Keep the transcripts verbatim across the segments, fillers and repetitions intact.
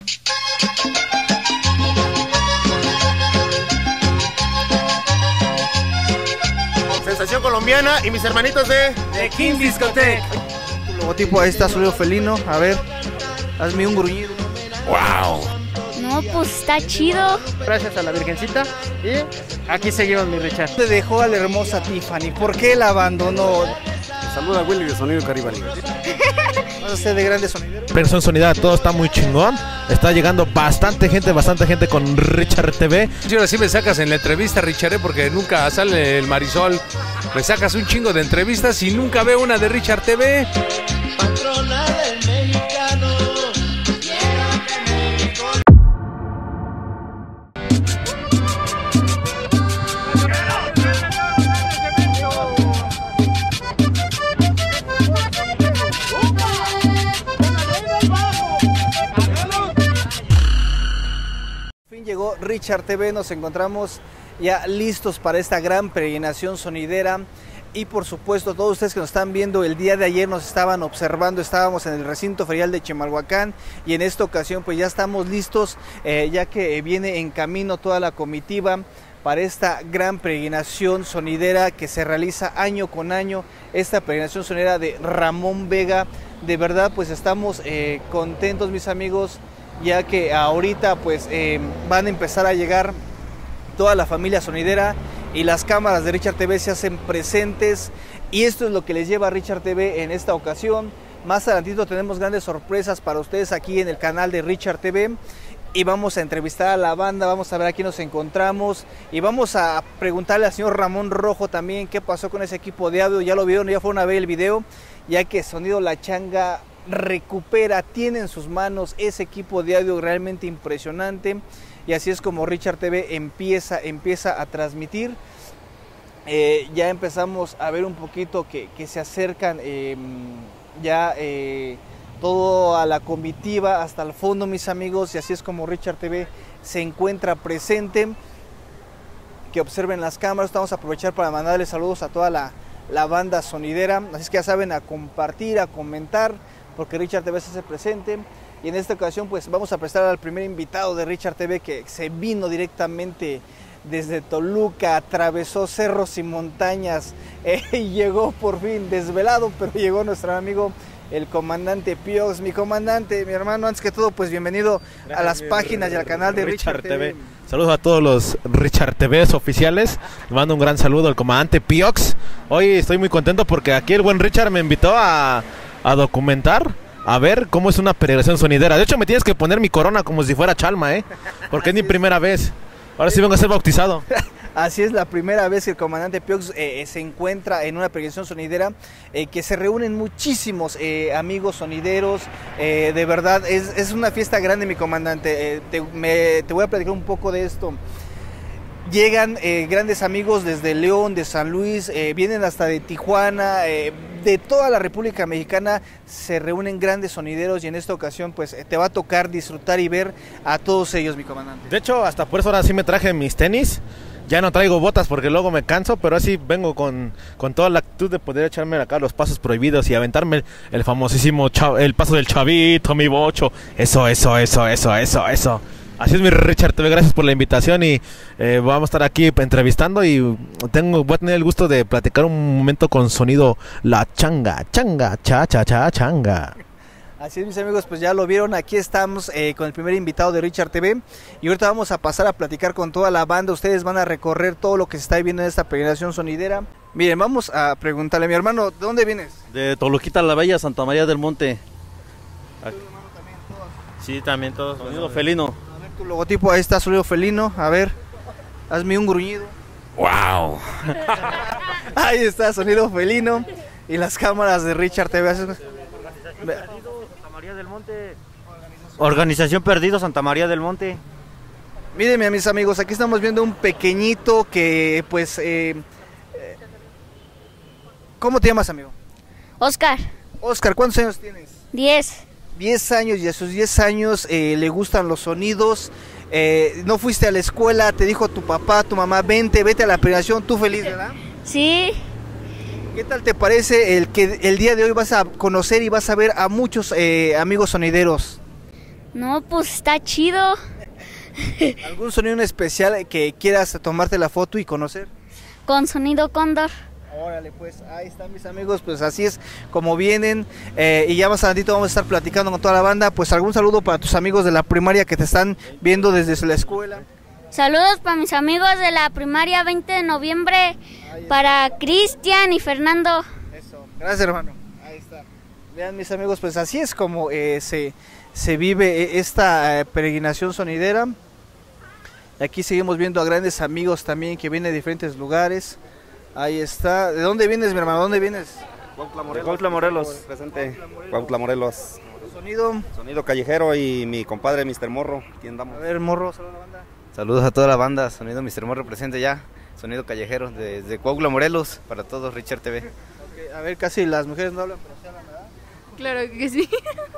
Sensación colombiana y mis hermanitos de, de King Discotech. Tu logotipo ahí está, sonido felino. A ver, hazme un gruñido. ¡Wow! No, pues está chido. Gracias a la Virgencita y aquí seguimos, mi Richard. Te dejó a la hermosa Tiffany, ¿por qué la abandonó? Saluda a Willy de Sonido Caribali. ¿Vas a ser de grandes sonideros? Persona sonidera, todo está muy chingón. Está llegando bastante gente, bastante gente con Richard T V. Y ahora sí me sacas en la entrevista, Richard, ¿eh? Porque nunca sale el Marisol. Me sacas un chingo de entrevistas y nunca veo una de Richard T V. Patrona del mexicano. Llegó Richard T V, nos encontramos ya listos para esta gran peregrinación sonidera y por supuesto todos ustedes que nos están viendo el día de ayer nos estaban observando, estábamos en el recinto ferial de Chimalhuacán y en esta ocasión pues ya estamos listos eh, ya que viene en camino toda la comitiva para esta gran peregrinación sonidera que se realiza año con año, esta peregrinación sonidera de Ramón Vega. De verdad pues estamos eh, contentos, mis amigos, ya que ahorita pues eh, van a empezar a llegar toda la familia sonidera y las cámaras de Richard T V se hacen presentes y esto es lo que les lleva a Richard T V en esta ocasión. Más adelantito tenemos grandes sorpresas para ustedes aquí en el canal de Richard T V y vamos a entrevistar a la banda, vamos a ver aquí nos encontramos y vamos a preguntarle al señor Ramón Rojo también qué pasó con ese equipo de audio. Ya lo vieron, ya fueron a ver el video, ya que Sonido La Changa recupera, tiene en sus manos ese equipo de audio realmente impresionante y así es como Richard T V empieza, empieza a transmitir. Eh, ya empezamos a ver un poquito que, que se acercan eh, ya eh, todo a la comitiva hasta el fondo, mis amigos, y así es como Richard T V se encuentra presente. Que observen las cámaras, vamos a aprovechar para mandarles saludos a toda la, la banda sonidera, así es que ya saben, a compartir, a comentar, porque Richard T V se hace presente y en esta ocasión pues vamos a presentar al primer invitado de Richard T V que se vino directamente desde Toluca, atravesó cerros y montañas eh, y llegó por fin desvelado, pero llegó nuestro amigo el comandante Piox. Mi comandante, mi hermano, antes que todo pues bienvenido Gracias, a las páginas y al canal de Richard, Richard T V. T V. Saludos a todos los Richard T Vs oficiales, le mando un gran saludo al comandante Piox. Hoy estoy muy contento porque aquí el buen Richard me invitó a a documentar, a ver cómo es una peregrinación sonidera. De hecho me tienes que poner mi corona como si fuera Chalma, ¿eh? Porque es mi primera vez. Ahora sí vengo a ser bautizado. Así es, la primera vez que el comandante Piox eh, se encuentra en una peregrinación sonidera, eh, que se reúnen muchísimos eh, amigos sonideros, eh, de verdad, es, es una fiesta grande, mi comandante. Eh, te, me, te voy a platicar un poco de esto. Llegan eh, grandes amigos desde León, de San Luis, eh, vienen hasta de Tijuana, eh, de toda la República Mexicana se reúnen grandes sonideros y en esta ocasión pues eh, te va a tocar disfrutar y ver a todos ellos, mi comandante. De hecho, hasta por eso ahora sí me traje mis tenis, ya no traigo botas porque luego me canso, pero así vengo con, con toda la actitud de poder echarme acá los pasos prohibidos y aventarme el, el famosísimo chav, el paso del chavito, mi bocho, eso, eso, eso, eso, eso, eso. Así es, mi Richard T V, gracias por la invitación y eh, vamos a estar aquí entrevistando y tengo, voy a tener el gusto de platicar un momento con Sonido La Changa, changa, cha, cha, cha, changa. Así es, mis amigos, pues ya lo vieron, aquí estamos eh, con el primer invitado de Richard T V y ahorita vamos a pasar a platicar con toda la banda. Ustedes van a recorrer todo lo que se está viendo en esta peregrinación sonidera. Miren, vamos a preguntarle, mi hermano, ¿de dónde vienes? De Toluquita la Bella, Santa María del Monte. ¿Tu hermano también, todos? Sí, también todos. Sonido felino. A ver, tu logotipo, ahí está, Sonido Felino, a ver, hazme un gruñido. ¡Wow! Ahí está, Sonido Felino y las cámaras de Richard T V. Santa María del Monte. Organización Perdido, Santa María del Monte. Mírenme, mis amigos, aquí estamos viendo un pequeñito que, pues, eh, eh, ¿cómo te llamas, amigo? Oscar. Oscar, ¿cuántos años tienes? Diez. Diez años, y a sus diez años eh, le gustan los sonidos. Eh, no fuiste a la escuela, te dijo tu papá, tu mamá, vente, vete a la peregrinación, tú feliz, ¿verdad? Sí. ¿Qué tal te parece el que el día de hoy vas a conocer y vas a ver a muchos eh, amigos sonideros? No, pues está chido. ¿Algún sonido en especial que quieras tomarte la foto y conocer? Con sonido cóndor. Órale, pues ahí están mis amigos, pues así es como vienen, eh, y ya más adelantito vamos a estar platicando con toda la banda. Pues algún saludo para tus amigos de la primaria que te están viendo desde la escuela. Saludos para mis amigos de la primaria veinte de noviembre, para Cristian y Fernando. Eso, gracias hermano, ahí está. Vean mis amigos, pues así es como eh, se, se vive esta eh, peregrinación sonidera. Aquí seguimos viendo a grandes amigos también que vienen de diferentes lugares. Ahí está. ¿De dónde vienes, mi hermano? ¿Dónde vienes? Cuautla Morelos. Cuautla Morelos, presente. Cuautla Morelos. Sonido. Sonido callejero y mi compadre mister Morro. Aquí andamos. A ver, Morro, saludos a la banda. Saludos a toda la banda. Sonido mister Morro presente ya. Sonido callejero desde Cuautla Morelos para todos, Richard T V. Okay, a ver, casi las mujeres no hablan, pero se hablan, ¿verdad? Claro que sí.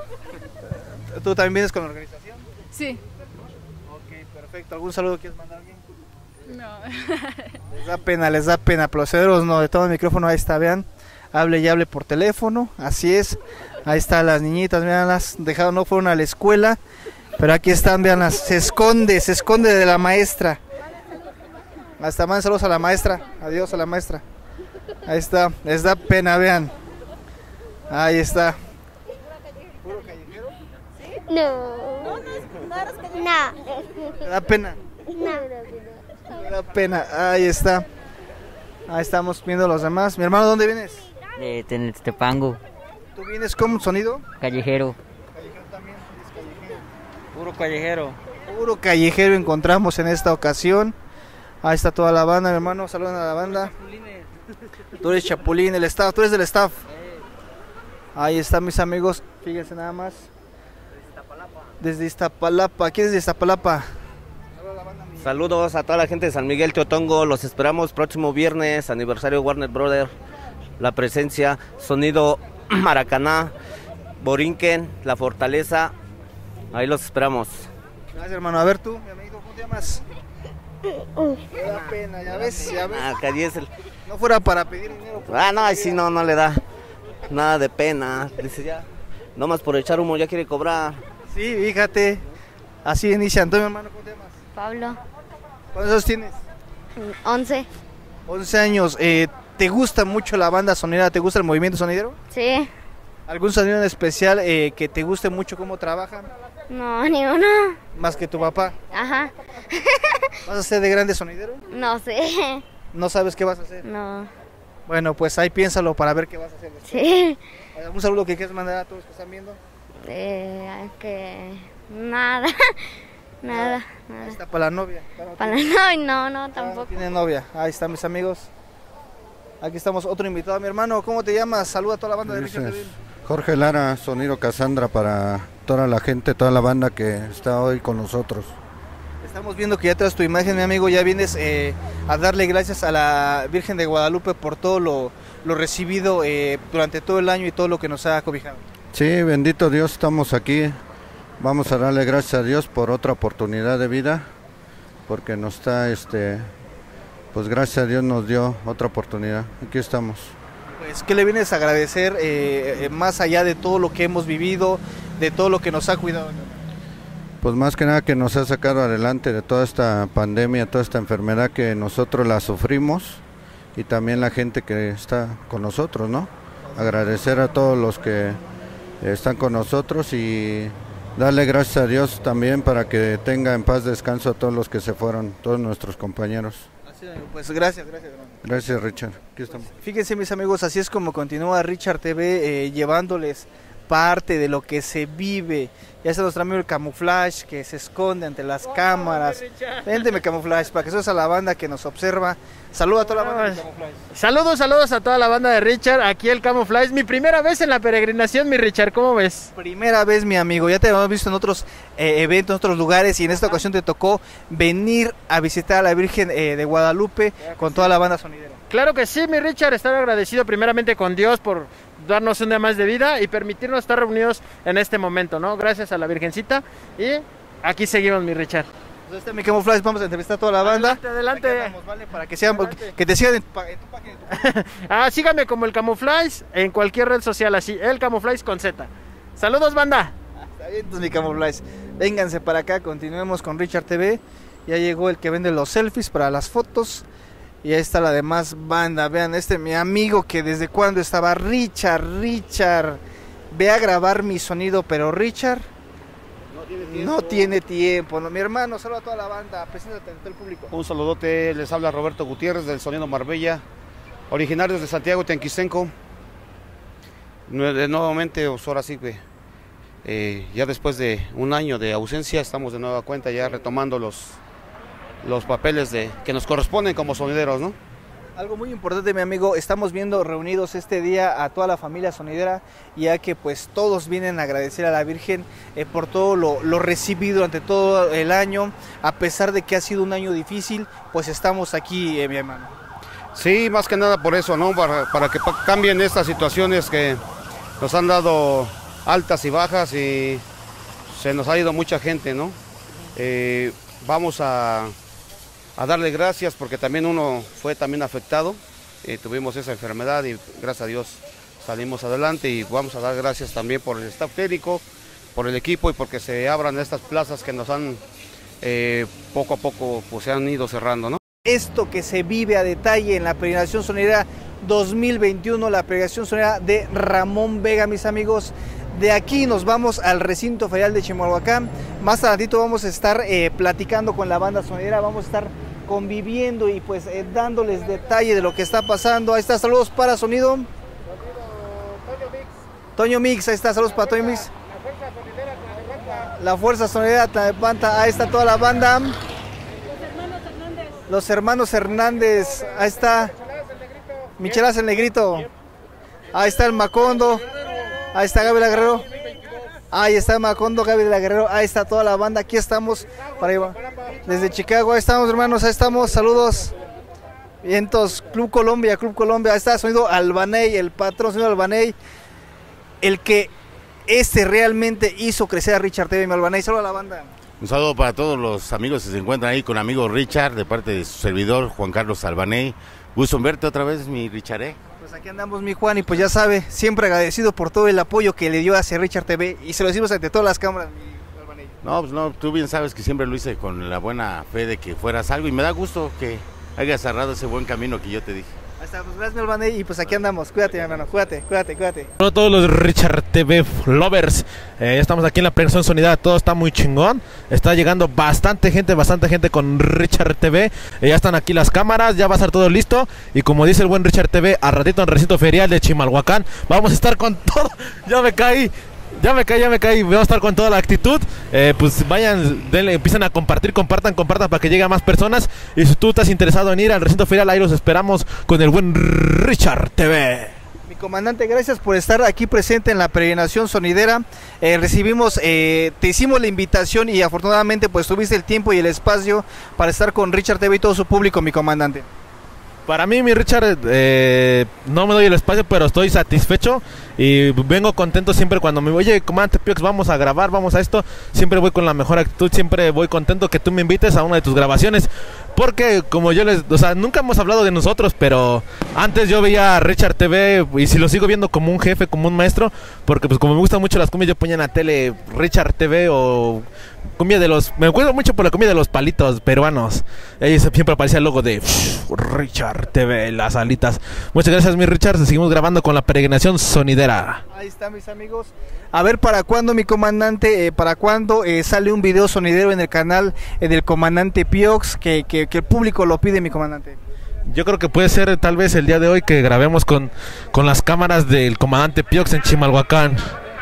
¿Tú también vienes con la organización? Sí. Ok, perfecto. ¿Algún saludo quieres mandar a alguien? No. Les da pena, les da pena, procederos, no, de todo el micrófono, ahí está, vean, hable y hable por teléfono, así es, ahí están las niñitas, veanlas, dejaron, no fueron a la escuela, pero aquí están, veanlas, se esconde, se esconde de la maestra, hasta más saludos a la maestra, adiós a la maestra, ahí está, les da pena, vean, ahí está. ¿Puro callejero? No. No. ¿Le da pena? No. Me da pena, ahí está. Ahí estamos viendo a los demás. Mi hermano, ¿dónde vienes? De Tepango. ¿Tú vienes con sonido? Callejero. Callejero también, es callejero. Puro callejero. Puro callejero encontramos en esta ocasión. Ahí está toda la banda, mi hermano. Saludan a la banda. Tú eres Chapulín, el staff, tú eres del staff. Ahí están mis amigos, fíjense nada más. Desde Iztapalapa, ¿quién es de Iztapalapa? Saludos a toda la gente de San Miguel Teotongo, los esperamos próximo viernes, aniversario Warner Brothers, la presencia, sonido Maracaná, Borinquen, La Fortaleza, ahí los esperamos. Gracias hermano, a ver tú, mi amigo, ¿cómo te llamas? Me da pena, ya ves, ya ves. Ah, que es el... No fuera para pedir dinero. Ah, no, ahí sí no, no le da nada de pena, dice ya, nomás por echar humo ya quiere cobrar. Sí, fíjate, así inicia. Antonio, hermano, ¿cómo te llamas? Pablo. ¿Cuántos años tienes? once. once años. Eh, ¿Te gusta mucho la banda sonidera? ¿Te gusta el movimiento sonidero? Sí. ¿Algún sonido en especial eh, que te guste mucho cómo trabajan? No, ni uno. ¿Más que tu papá? Ajá. ¿Vas a ser de grande sonidero? No sé. ¿No sabes qué vas a hacer? No. Bueno, pues ahí piénsalo para ver qué vas a hacer después. Sí. ¿Algún saludo que quieras mandar a todos los que están viendo? Eh, que... Nada. Nada, nada. Ahí está para la novia. Para la novia, no, no, tampoco. No tiene novia. Ahí están mis amigos. Aquí estamos, otro invitado, mi hermano. ¿Cómo te llamas? Saluda a toda la banda de Richard T V. Jorge Lara, sonido Cassandra para toda la gente, toda la banda que está hoy con nosotros. Estamos viendo que ya traes tu imagen, mi amigo. Ya vienes eh, a darle gracias a la Virgen de Guadalupe por todo lo, lo recibido eh, durante todo el año y todo lo que nos ha cobijado. Sí, bendito Dios, estamos aquí. Vamos a darle gracias a Dios por otra oportunidad de vida, porque nos está, este, pues gracias a Dios nos dio otra oportunidad. Aquí estamos. Pues, ¿qué le vienes a agradecer eh, eh, más allá de todo lo que hemos vivido, de todo lo que nos ha cuidado? Pues más que nada que nos ha sacado adelante de toda esta pandemia, toda esta enfermedad que nosotros la sufrimos y también la gente que está con nosotros, ¿no? Agradecer a todos los que están con nosotros y darle gracias a Dios también para que tenga en paz descanso a todos los que se fueron, todos nuestros compañeros. Pues gracias, gracias hermano. Gracias Richard, aquí estamos. Fíjense mis amigos, así es como continúa Richard T V eh, llevándoles parte de lo que se vive. Ya está nuestro amigo el Camuflaje que se esconde ante las cámaras. Vénteme Camuflaje para que seas a la banda que nos observa. Saluda a toda la banda del Camuflaje. Saludos, saludos a toda la banda de Richard, aquí el Camuflaje. Mi primera vez en la peregrinación, mi Richard, ¿cómo ves? Primera vez, mi amigo, ya te habíamos visto en otros eh, eventos, en otros lugares y en esta ocasión te tocó venir a visitar a la Virgen eh, de Guadalupe con toda la banda sonidera. Claro que sí, mi Richard, estar agradecido primeramente con Dios por darnos un día más de vida y permitirnos estar reunidos en este momento, ¿no? Gracias a la Virgencita y aquí seguimos, mi Richard. Pues este es mi Camuflaje, vamos a entrevistar a toda la banda. Adelante, adelante. Andamos, ¿vale? Para que, sean, que te sigan en tu, en tu página. Ah, síganme como el Camuflaje en cualquier red social así, el Camuflaje con Z. Saludos, banda. Entonces mi camuflaje. Vénganse para acá, continuemos con Richard T V. Ya llegó el que vende los selfies para las fotos. Y ahí está la demás banda. Vean, este mi amigo que desde cuando estaba. Richard, Richard. Ve a grabar mi sonido, pero Richard no tiene tiempo. No tiene tiempo. No, mi hermano, saluda a toda la banda. Preséntate ante el público. Un saludote, les habla Roberto Gutiérrez del Sonido Marbella, originarios de Santiago Tenquistenco. Nuevamente, pues ahora sí que eh, ya después de un año de ausencia estamos de nueva cuenta ya retomando los, los papeles de, que nos corresponden como sonideros, ¿no? Algo muy importante, mi amigo, estamos viendo reunidos este día a toda la familia sonidera, ya que pues todos vienen a agradecer a la Virgen eh, por todo lo, lo recibido durante todo el año, a pesar de que ha sido un año difícil, pues estamos aquí, eh, mi hermano. Sí, más que nada por eso, ¿no? Para, para que cambien estas situaciones que nos han dado altas y bajas y se nos ha ido mucha gente, ¿no? Eh, vamos a... a darle gracias porque también uno fue también afectado, eh, tuvimos esa enfermedad y gracias a Dios salimos adelante y vamos a dar gracias también por el staff técnico, por el equipo y porque se abran estas plazas que nos han eh, poco a poco pues se han ido cerrando, ¿no? Esto que se vive a detalle en la peregrinación sonidera dos mil veintiuno, la peregrinación sonidera de Ramón Vega, mis amigos. De aquí nos vamos al recinto ferial de Chimalhuacán. Más tardito vamos a estar eh, platicando con la banda sonidera, vamos a estar conviviendo y pues eh, dándoles detalle de lo que está pasando. Ahí está, saludos para Sonido. Sonido Toño Mix. Toño Mix, ahí está, saludos para Toño Mix. La Fuerza Sonidera Tlalnepantla, ahí está toda la banda. Los hermanos Hernández. Los hermanos Hernández, ahí está. Micheladas el Negrito. Ahí está el Macondo. Ahí está Gabriela Guerrero. Ahí está Macondo, Gabriela Guerrero. Ahí está toda la banda. Aquí estamos. Para arriba. Desde Chicago. Ahí estamos, hermanos. Ahí estamos. Saludos. Vientos. Club Colombia. Club Colombia. Ahí está Sonido Albaney. El patrón Sonido Albaney. El que este realmente hizo crecer a Richard T V. Mi Albaney. Saludos a la banda. Un saludo para todos los amigos que se encuentran ahí con amigo Richard, de parte de su servidor Juan Carlos Albaney. Gusto en verte otra vez, mi Richard. ¿eh? Pues aquí andamos, mi Juan, y pues ya sabe, siempre agradecido por todo el apoyo que le dio hacia Richard T V, y se lo decimos ante todas las cámaras, mi Albaney. No, pues no, tú bien sabes que siempre lo hice con la buena fe de que fueras algo, y me da gusto que hayas cerrado ese buen camino que yo te dije. Ahí está, pues gracias, mi Albaney, y pues aquí andamos. Cuídate, mi hermano, cuídate, cuídate, cuídate. Hola a todos los Richard T V lovers, eh, ya estamos aquí en la peregrinación sonidera, todo está muy chingón, está llegando bastante gente, bastante gente con Richard T V, eh, ya están aquí las cámaras, ya va a estar todo listo, y como dice el buen Richard T V, al ratito en el recinto ferial de Chimalhuacán, vamos a estar con todo, ya me caí. Ya me caí, ya me caí, vamos a estar con toda la actitud, eh, pues vayan, denle, empiecen a compartir, compartan, compartan para que llegue a más personas. Y si tú estás interesado en ir al recinto ferial, ahí los esperamos con el buen Richard T V. Mi comandante, gracias por estar aquí presente en la peregrinación sonidera. Eh, recibimos, eh, te hicimos la invitación y afortunadamente pues tuviste el tiempo y el espacio para estar con Richard T V y todo su público, mi comandante. Para mí, mi Richard, eh, no me doy el espacio, pero estoy satisfecho y vengo contento siempre cuando me oye, comandante Piox, vamos a grabar, vamos a esto. Siempre voy con la mejor actitud, siempre voy contento que tú me invites a una de tus grabaciones. Porque como yo les, o sea, nunca hemos hablado de nosotros, pero antes yo veía a Richard T V y si lo sigo viendo como un jefe, como un maestro, porque pues como me gustan mucho las cumbias, yo ponía en la tele Richard T V o cumbia de los, me acuerdo mucho por la cumbia de los palitos peruanos. Ahí siempre aparecía el logo de Richard T V, las alitas. Muchas gracias, mi Richard, seguimos grabando con la peregrinación sonidera. Ahí está, mis amigos. A ver, ¿para cuándo, mi comandante? Eh, ¿Para cuándo eh, sale un video sonidero en el canal eh, del comandante Piox? Que, que, que el público lo pide, mi comandante. Yo creo que puede ser tal vez el día de hoy que grabemos con, con las cámaras del comandante Piox en Chimalhuacán.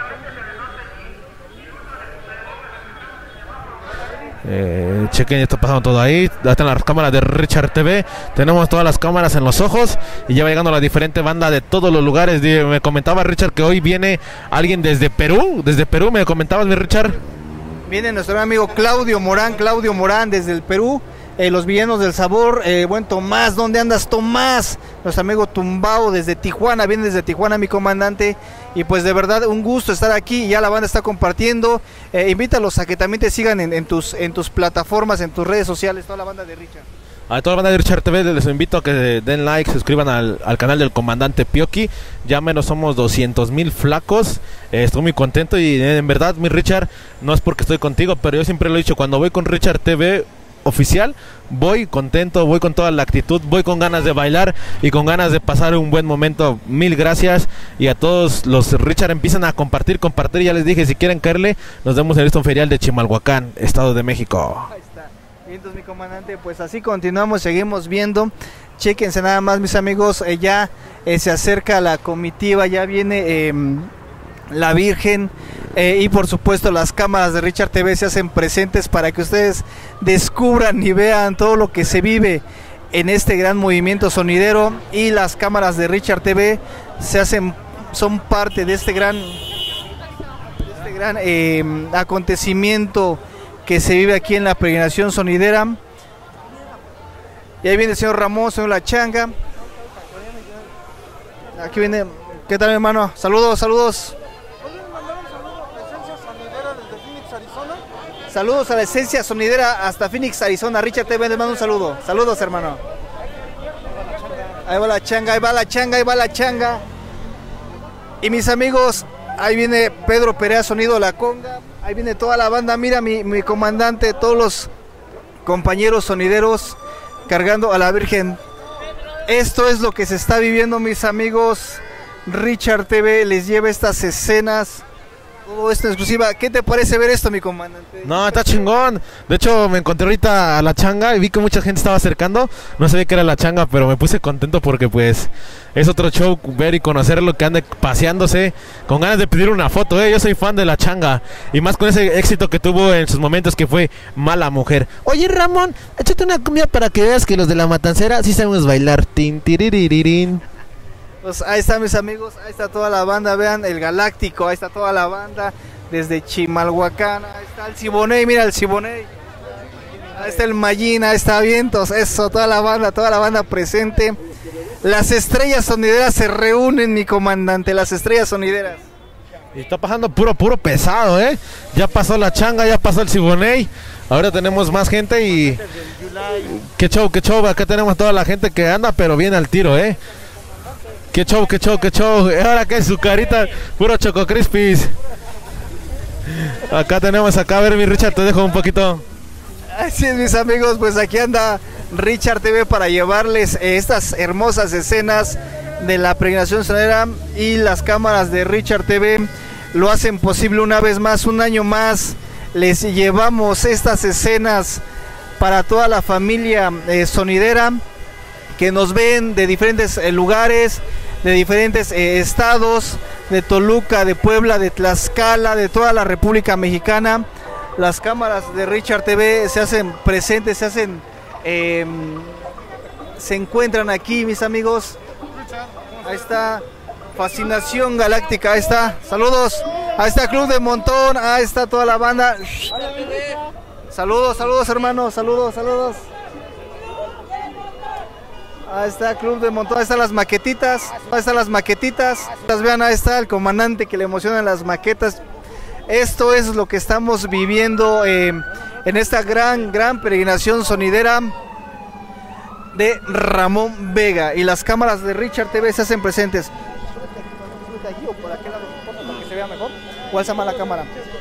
Eh, chequen, está pasando todo ahí. Ya están las cámaras de Richard T V. Tenemos todas las cámaras en los ojos. Y ya va llegando la diferente banda de todos los lugares. Me comentaba Richard que hoy viene alguien desde Perú. Desde Perú, me comentabas, mi Richard. Viene nuestro amigo Claudio Morán. Claudio Morán desde el Perú. Eh, los villanos del sabor. Eh, buen Tomás, ¿dónde andas, Tomás? Nuestro amigo Tumbao desde Tijuana. Viene desde Tijuana, mi comandante. Y pues de verdad un gusto estar aquí. Ya la banda está compartiendo. Eh, invítalos a que también te sigan en, en, tus, en tus plataformas, en tus redes sociales, toda la banda de Richard. A toda la banda de Richard T V les invito a que den like, se suscriban al, al canal del comandante Pioqui. Ya menos somos doscientos mil flacos. eh, Estoy muy contento y eh, en verdad, mi Richard, no es porque estoy contigo, pero yo siempre lo he dicho, cuando voy con Richard T V oficial, voy contento, voy con toda la actitud, voy con ganas de bailar y con ganas de pasar un buen momento. Mil gracias, y a todos los Richard empiezan a compartir, compartir, ya les dije, si quieren caerle, nos vemos en el Listo Ferial de Chimalhuacán, Estado de México. Ahí está. Bien, entonces, mi comandante, pues así continuamos, seguimos viendo. Chéquense nada más, mis amigos, eh, ya eh, se acerca la comitiva, ya viene eh, la Virgen, eh, y por supuesto las cámaras de Richard T V se hacen presentes para que ustedes descubran y vean todo lo que se vive en este gran movimiento sonidero, y las cámaras de Richard T V se hacen, son parte de este gran, de este gran eh, acontecimiento que se vive aquí en la peregrinación sonidera. Y ahí viene el señor Ramón, señor La Changa. Aquí viene, ¿qué tal, hermano? Saludos, saludos. Saludos a la esencia sonidera hasta Phoenix, Arizona. Richard T V, le mando un saludo. Saludos, hermano. Ahí va la changa, ahí va la changa, ahí va la changa. Y mis amigos, ahí viene Pedro Perea, sonido La Conga. Ahí viene toda la banda, mira mi, mi comandante, todos los compañeros sonideros cargando a la Virgen. Esto es lo que se está viviendo, mis amigos. Richard T V les lleva estas escenas, todo esto en exclusiva. ¿Qué te parece ver esto, mi comandante? No, está chingón. De hecho, me encontré ahorita a La Changa y vi que mucha gente estaba acercando. No sabía que era La Changa, pero me puse contento porque pues es otro show ver y conocerlo, que ande paseándose con ganas de pedir una foto, ¿eh? Yo soy fan de La Changa, y más con ese éxito que tuvo en sus momentos, que fue Mala Mujer. Oye, Ramón, échate una cumbia para que veas que los de La Matancera sí sabemos bailar. Tin, tiriririn. Pues ahí están, mis amigos, ahí está toda la banda, vean el Galáctico, ahí está toda la banda desde Chimalhuacán, ahí está el Siboney, mira el Siboney, ahí está el Mallín, ahí está Vientos, eso, toda la banda, toda la banda presente. Las estrellas sonideras se reúnen, mi comandante, las estrellas sonideras. Y está pasando puro, puro pesado, ¿eh? Ya pasó La Changa, ya pasó el Siboney, ahora tenemos más gente y... Qué show, qué show, acá tenemos toda la gente que anda, pero viene al tiro, ¿eh? Qué show, qué show, qué show. Ahora que es su carita, puro Choco Crispies. Acá tenemos, acá, a ver, mi Richard, te dejo un poquito. Así es, mis amigos, pues aquí anda Richard T V para llevarles eh, estas hermosas escenas de la peregrinación sonidera, y las cámaras de Richard T V lo hacen posible una vez más, un año más. Les llevamos estas escenas para toda la familia eh, sonidera que nos ven de diferentes eh, lugares, de diferentes eh, estados, de Toluca, de Puebla, de Tlaxcala, de toda la República Mexicana. Las cámaras de Richard T V se hacen presentes, se hacen, eh, se encuentran aquí, mis amigos. Ahí está Fascinación Galáctica, ahí está, saludos, ahí está Club de Montón, ahí está toda la banda. Saludos, saludos, hermanos, saludos, saludos. Ahí está Club de Montón, ahí están las maquetitas, ahí están las maquetitas. Vean, ahí está el comandante que le emocionan las maquetas. Esto es lo que estamos viviendo eh, en esta gran, gran peregrinación sonidera de Ramón Vega. Y las cámaras de Richard T V se hacen presentes. ¿Por aquel lado, para que se vea mejor? ¿O alza más la cámara?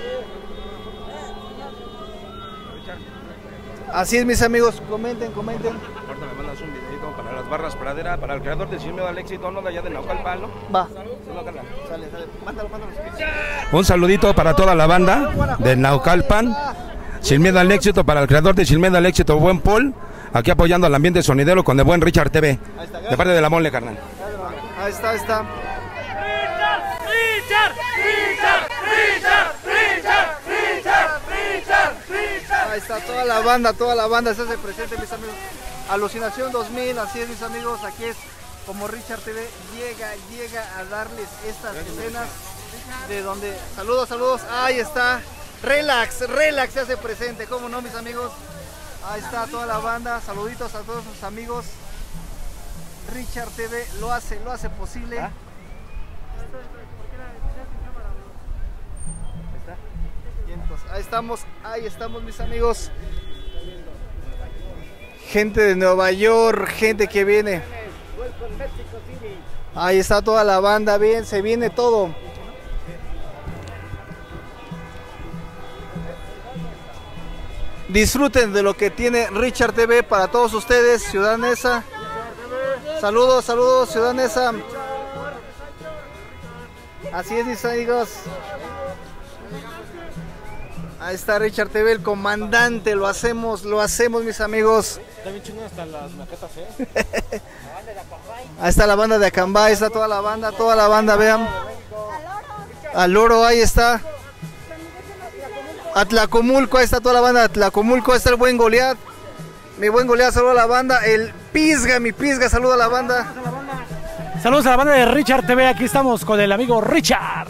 Así es, mis amigos, comenten, comenten. Ahorita me mandas un videito para las barras pradera, para el creador de Sin Miedo al Éxito, no de allá de Naucalpan, ¿no? Va. Sale, sale. Mándalo, mándalo. Un saludito para toda la banda de Naucalpan, Sin Miedo al Éxito, para el creador de Sin Miedo al Éxito, buen Paul, aquí apoyando al ambiente sonidero con el buen Richard T V, de parte de la mole, carnal. Ahí está, ahí está. Richard, Richard, Richard, Richard, Richard, Richard, Richard. Ahí está toda la banda, toda la banda se hace presente, mis amigos. Alucinación dos mil, así es, mis amigos, aquí es como Richard T V llega, llega a darles estas escenas de donde... Saludos, saludos, ahí está, relax, relax se hace presente, ¿cómo no, mis amigos? Ahí está toda la banda, saluditos a todos sus amigos. Richard T V lo hace, lo hace posible. ¿Ah? Ahí estamos, ahí estamos, mis amigos. gente de Nueva York, gente que viene. Ahí está toda la banda, bien, se viene todo. Disfruten de lo que tiene Richard T V para todos ustedes, Ciudad Neza. Saludos, saludos, Ciudad Neza. Así es, mis amigos. Ahí está Richard T V, el comandante. Lo hacemos, lo hacemos, mis amigos. También chingan hasta las maquetas, ¿eh? Ahí está la banda de Acambay, ahí está toda la banda, toda la banda, vean. Al Oro, ahí está. Atlacomulco, ahí está toda la banda de Atlacomulco, ahí está el buen Goliat. Mi buen Goliat, saluda a la banda. El Pisga, mi Pisga, saluda a la banda. Saludos a la banda de Richard T V, aquí estamos con el amigo Richard.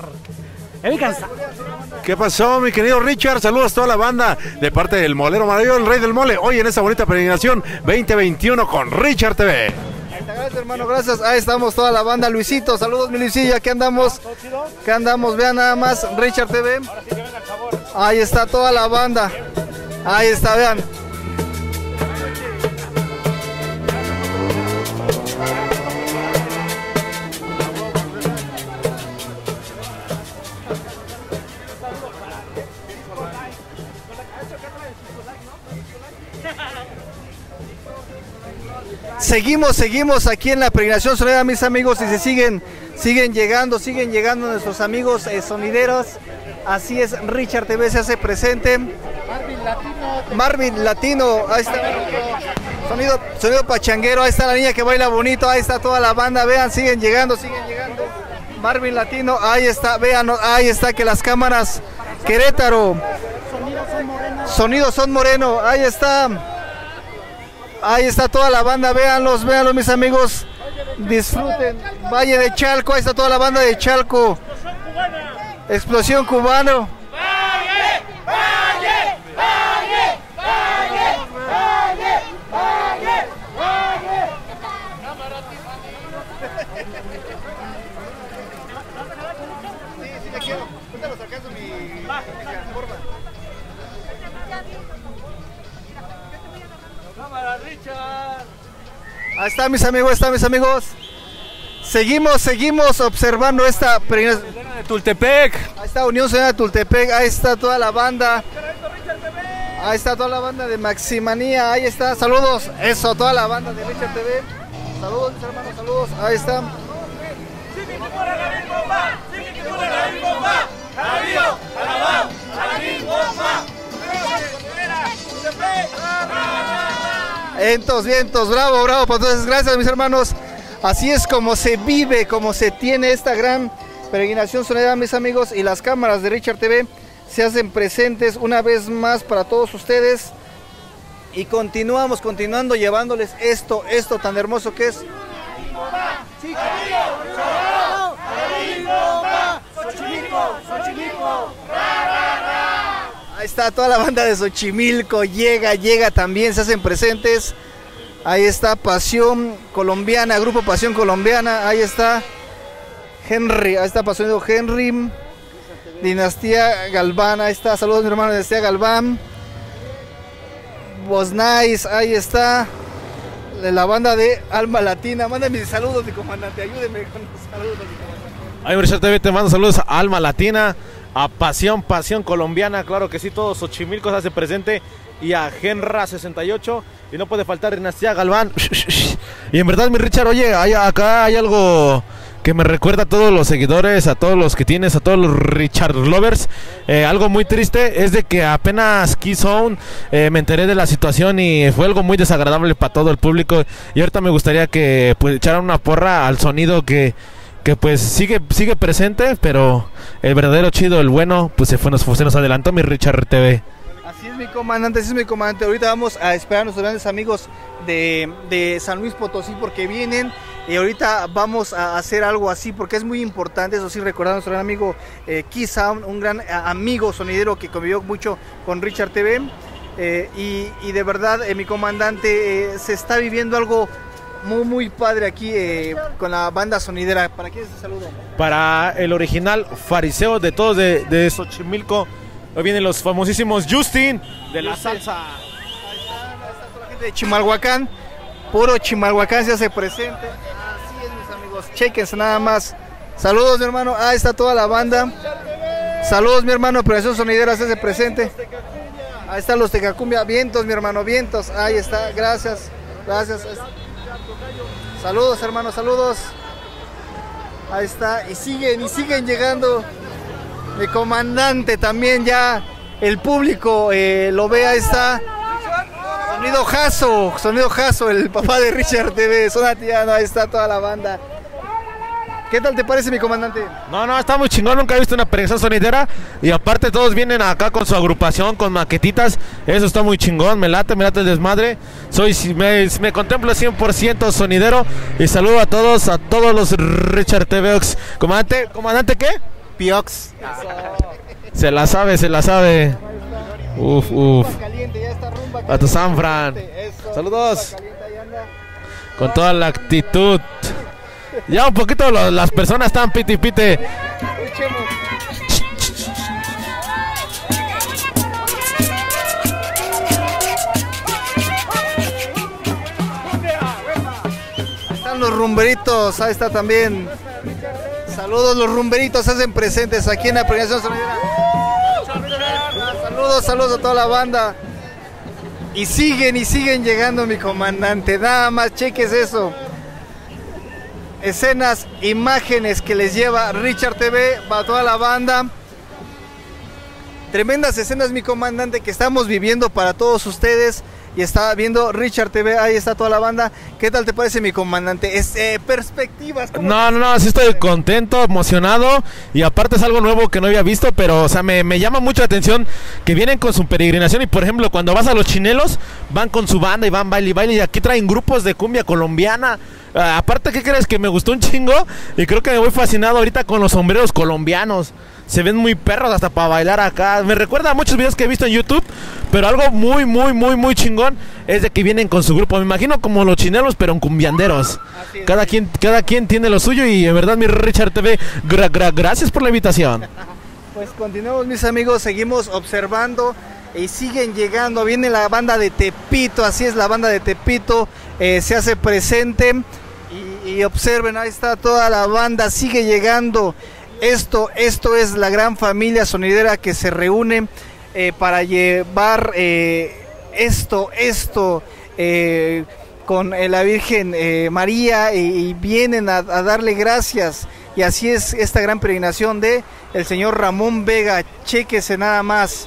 ¿Qué pasó, mi querido Richard? Saludos a toda la banda de parte del Molero Maravilloso, el Rey del Mole, hoy en esta bonita peregrinación veinte veintiuno con Richard T V. Gracias, hermano, gracias. Ahí estamos toda la banda. Luisito, saludos, mi Luisillo, aquí andamos. ¿Qué andamos? Vean nada más, Richard T V. Ahí está toda la banda. Ahí está, vean. Seguimos, seguimos aquí en la peregrinación sonidera, mis amigos, y se siguen, siguen llegando, siguen llegando nuestros amigos eh, sonideros. Así es, Richard T V se hace presente. Marvin Latino. Marvin Latino, ahí está. Sonido, sonido pachanguero, ahí está la niña que baila bonito, ahí está toda la banda, vean, siguen llegando, siguen llegando. Marvin Latino, ahí está, vean, ahí está que las cámaras. Querétaro. Sonidos son moreno, ahí está. Ahí está toda la banda, véanlos, véanlos, mis amigos. Disfruten. Valle de Chalco, ahí está toda la banda de Chalco. Explosión Cubano. Valle, Valle, Valle, Valle, Valle, Valle, Valle. Ahí está, mis amigos, ahí está, mis amigos. Seguimos, seguimos observando esta peregrinación de Tultepec. Ahí está Unión Sonidera de Tultepec, ahí está toda la banda. Ahí está toda la banda de Maximanía, ahí está, saludos, eso, toda la banda de Richard T V. Saludos, mis hermanos, saludos, ahí está. Vientos, vientos, bravo, bravo, entonces gracias, mis hermanos. Así es como se vive, como se tiene esta gran peregrinación sonidera, mis amigos, y las cámaras de Richard T V se hacen presentes una vez más para todos ustedes. Y continuamos, continuando llevándoles esto, esto tan hermoso que es. Ahí está toda la banda de Xochimilco, llega, llega también, se hacen presentes. Ahí está Pasión Colombiana, Grupo Pasión Colombiana, ahí está Henry, ahí está Pasión Henry, Dinastía Galván, ahí está, saludos mi hermano, Dinastía Galván. Bosnais, ahí está la banda de Alma Latina. Mándame mis saludos, mi comandante, ayúdeme con los saludos, mi comandante. Ay, Richard T V te mando saludos a Alma Latina, a Pasión, Pasión Colombiana, claro que sí, todos Xochimilco se hace presente, y a Genra sesenta y ocho, y no puede faltar Dinastía Galván. Y en verdad, mi Richard, oye, hay, acá hay algo que me recuerda a todos los seguidores, a todos los que tienes, a todos los Richard Lovers. Eh, algo muy triste es de que apenas Key Zone eh, me enteré de la situación y fue algo muy desagradable para todo el público. Y ahorita me gustaría que pues echaran una porra al sonido que, que pues sigue sigue presente, pero el verdadero chido, el bueno, pues se fue, nos, se nos adelantó mi Richard T V. Así es, mi comandante, así es, mi comandante. Ahorita vamos a esperar a nuestros grandes amigos de, de San Luis Potosí porque vienen. Y ahorita vamos a hacer algo así porque es muy importante, eso sí, recordar a nuestro gran amigo eh, Key Sound, un gran amigo sonidero que convivió mucho con Richard T V. Eh, y, y de verdad, eh, mi comandante, eh, se está viviendo algo muy, muy padre aquí eh, con la banda sonidera. ¿Para quién es el saludo? Para el original fariseo de todos de, de Xochimilco. Hoy vienen los famosísimos Justin de la salsa. de Chimalhuacán, puro Chimalhuacán se hace presente. Así es, mis amigos, chéquense nada más. Saludos, mi hermano, ahí está toda la banda. Saludos, mi hermano, Operación Sonidera se hace presente. Ahí están los Tecacumbia, vientos, mi hermano, vientos. Ahí está, gracias, gracias. Saludos, hermano, saludos. Ahí está, y siguen, y siguen llegando. Mi comandante también ya, el público eh, lo ve, ahí está. Sonido Jaso, sonido Jaso, el papá de Richard T V, Sonatiano, ahí está toda la banda. ¿Qué tal te parece, mi comandante? No, no, está muy chingón, nunca he visto una peregrinación sonidera. Y aparte todos vienen acá con su agrupación, con maquetitas. Eso está muy chingón, me late, me late el desmadre. Soy, me, me contemplo cien por ciento sonidero. Y saludo a todos, a todos los Richard T V. Comandante, ¿comandante qué? Piox. Se la sabe, se la sabe. Uf, uf. A tu San Fran. Saludos. Con toda la actitud. Ya un poquito lo, las personas están piti pite. Están los rumberitos, ahí está también. Saludos, los rumberitos se hacen presentes aquí en la peregrinación sonidera. Saludos, saludos a toda la banda. Y siguen y siguen llegando, mi comandante. Nada más, cheques eso. Escenas, imágenes que les lleva Richard T V para toda la banda. Tremendas escenas, mi comandante, que estamos viviendo para todos ustedes. Y está viendo Richard T V, ahí está toda la banda. ¿Qué tal te parece, mi comandante? Es, eh, perspectivas. No, no, no, sí estoy contento, emocionado. Y aparte es algo nuevo que no había visto. Pero, o sea, me, me llama mucho la atención que vienen con su peregrinación. Y por ejemplo, cuando vas a Los Chinelos, van con su banda y van baile y baile. Y aquí traen grupos de cumbia colombiana. Uh, aparte, ¿qué crees? Que me gustó un chingo. Y creo que me voy fascinado ahorita con los sombreros colombianos. Se ven muy perros hasta para bailar acá. Me recuerda a muchos videos que he visto en YouTube. Pero algo muy, muy, muy, muy chingón es de que vienen con su grupo. Me imagino como Los Chinelos, pero en cumbianderos. Cada quien, cada quien tiene lo suyo. Y en verdad, mi Richard T V, gra gra gracias por la invitación. Pues continuamos, mis amigos. Seguimos observando y siguen llegando. Viene la banda de Tepito. Así es, la banda de Tepito eh, se hace presente. Y, y observen, ahí está toda la banda. Sigue llegando. Esto, esto es la gran familia sonidera que se reúne eh, para llevar eh, esto, esto eh, con eh, la Virgen eh, María y, y vienen a, a darle gracias. Y así es esta gran peregrinación de el señor Ramón Vega. Chéquese nada más.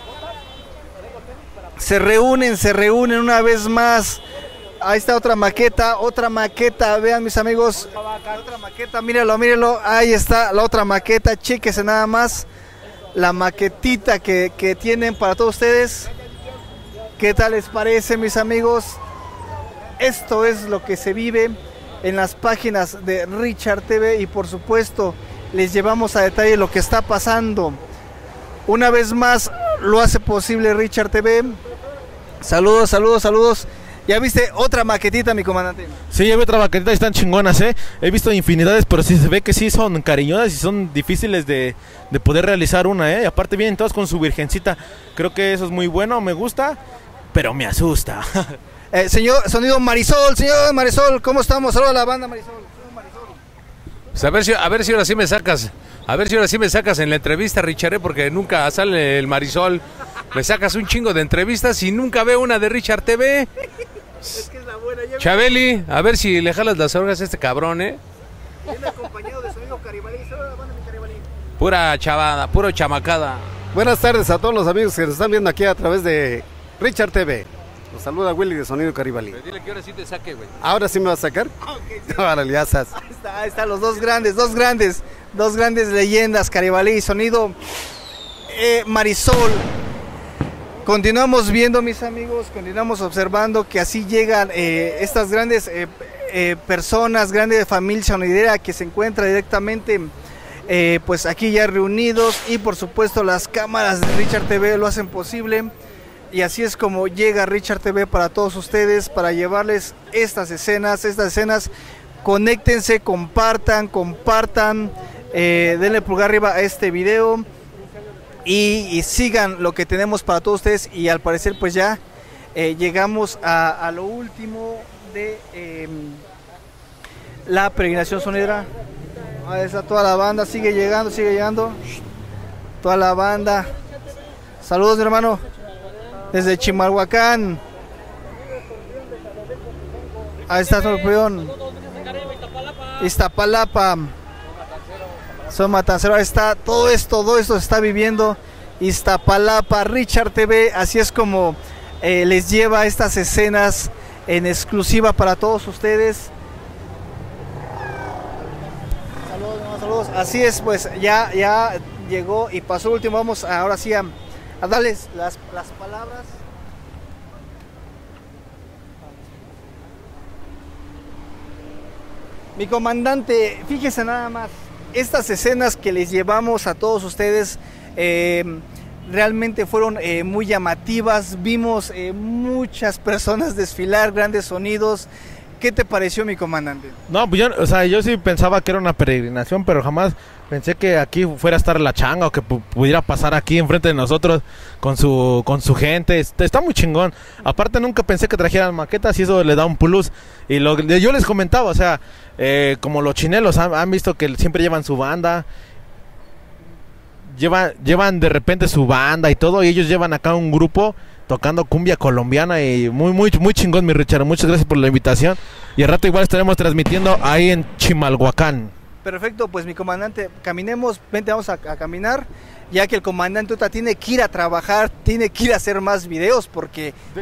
Se reúnen, se reúnen una vez más. Ahí está otra maqueta, otra maqueta, vean mis amigos, otra maqueta, míralo, míralo, ahí está la otra maqueta, chéquese nada más la maquetita que, que tienen para todos ustedes. ¿Qué tal les parece, mis amigos? Esto es lo que se vive en las páginas de Richard T V y por supuesto les llevamos a detalle lo que está pasando. Una vez más lo hace posible Richard T V. Saludos, saludos, saludos. ¿Ya viste otra maquetita, mi comandante? Sí, ya vi otra maquetita y están chingonas, ¿eh? He visto infinidades, pero sí se ve que sí son cariñosas y son difíciles de, de poder realizar una, ¿eh? Y aparte vienen todas con su virgencita. Creo que eso es muy bueno, me gusta, pero me asusta. eh, señor, sonido Marisol, señor Marisol, ¿cómo estamos? Saludos a la banda, Marisol. Pues a ver si, a ver si ahora sí me sacas, a ver si ahora sí me sacas en la entrevista, Richard, porque nunca sale el Marisol. Me sacas un chingo de entrevistas y nunca veo una de Richard T V. Es que es la buena. Chabeli, a ver si le jalas las orejas a este cabrón, ¿eh? Viene acompañado de sonido Caribalí. Saludos a la banda, mi Caribalí. Pura chavada, puro chamacada. Buenas tardes a todos los amigos que nos están viendo aquí a través de Richard T V. Los saluda Willy de Sonido Caribalí. Pero dile que ahora sí te saque, güey. ¿Ahora sí me vas a sacar? Okay, sí. Ahora ya estás. Ahí está, ahí están los dos grandes, dos grandes, dos grandes leyendas, Caribalí y sonido eh, Marisol. Continuamos viendo, mis amigos, continuamos observando que así llegan eh, estas grandes eh, eh, personas, grande familia sonidera que se encuentra directamente eh, pues aquí ya reunidos y por supuesto las cámaras de Richard T V lo hacen posible y así es como llega Richard T V para todos ustedes, para llevarles estas escenas, estas escenas, conéctense, compartan, compartan, eh, denle pulgar arriba a este video. Y, y sigan lo que tenemos para todos ustedes y al parecer pues ya eh, llegamos a, a lo último de eh, la peregrinación sonidera. Ahí está toda la banda, sigue llegando, sigue llegando. Toda la banda. Saludos, mi hermano. Desde Chimalhuacán. Ahí está Torreón. Iztapalapa. Son Matancero. Ahí está. Todo esto, todo esto se está viviendo. Iztapalapa, Richard T V. Así es como eh, les lleva estas escenas en exclusiva para todos ustedes. Saludos, saludos. Así es, pues ya, ya llegó y pasó el último. Vamos a, ahora sí a, a darles las, las palabras. Mi comandante, fíjese nada más, estas escenas que les llevamos a todos ustedes eh, realmente fueron eh, muy llamativas. Vimos eh, muchas personas desfilar, grandes sonidos. ¿Qué te pareció, mi comandante? No, pues yo, o sea, yo sí pensaba que era una peregrinación, pero jamás pensé que aquí fuera a estar la changa o que pudiera pasar aquí enfrente de nosotros con su con su gente. Está, está muy chingón. Aparte nunca pensé que trajeran maquetas y eso le da un plus. Y lo, yo les comentaba, o sea, eh, como los chinelos han, han visto que siempre llevan su banda. Llevan, llevan de repente su banda y todo, y ellos llevan acá un grupo tocando cumbia colombiana y muy muy muy chingón, mi Richard. Muchas gracias por la invitación y al rato igual estaremos transmitiendo ahí en Chimalhuacán. Perfecto, pues mi comandante, caminemos, vente, vamos a, a caminar, ya que el comandante Uta tiene que ir a trabajar, tiene que ir a hacer más videos porque pues,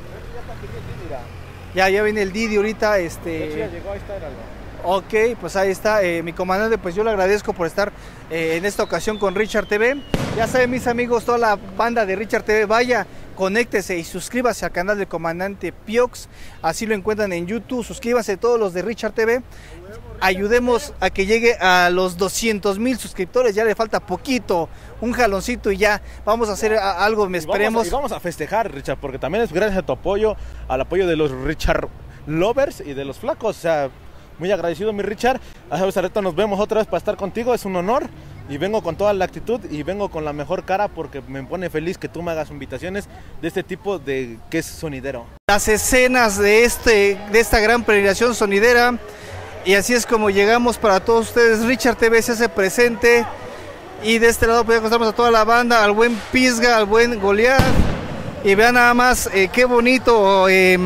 ya, ya viene el Didi ahorita, este... Ok, pues ahí está, eh, mi comandante, pues yo le agradezco por estar eh, en esta ocasión con Richard T V. Ya saben, mis amigos, toda la banda de Richard T V, vaya, conéctese y suscríbase al canal del comandante Piox, así lo encuentran en YouTube. Suscríbanse todos los de Richard T V, ayudemos a que llegue a los doscientos mil suscriptores, ya le falta poquito, un jaloncito y ya vamos a hacer a, algo, me esperemos. Y vamos, a, y vamos a festejar, Richard, porque también es gracias a tu apoyo, al apoyo de los Richard Lovers y de los flacos, o sea, muy agradecido, mi Richard. A reto nos vemos otra vez para estar contigo, es un honor. Y vengo con toda la actitud y vengo con la mejor cara porque me pone feliz que tú me hagas invitaciones de este tipo de que es sonidero. Las escenas de, este, de esta gran peregrinación sonidera. Y así es como llegamos para todos ustedes. Richard T V se hace presente. Y de este lado pues encontramos a toda la banda, al buen Pisga, al buen Goliat. Y vean nada más eh, qué bonito eh,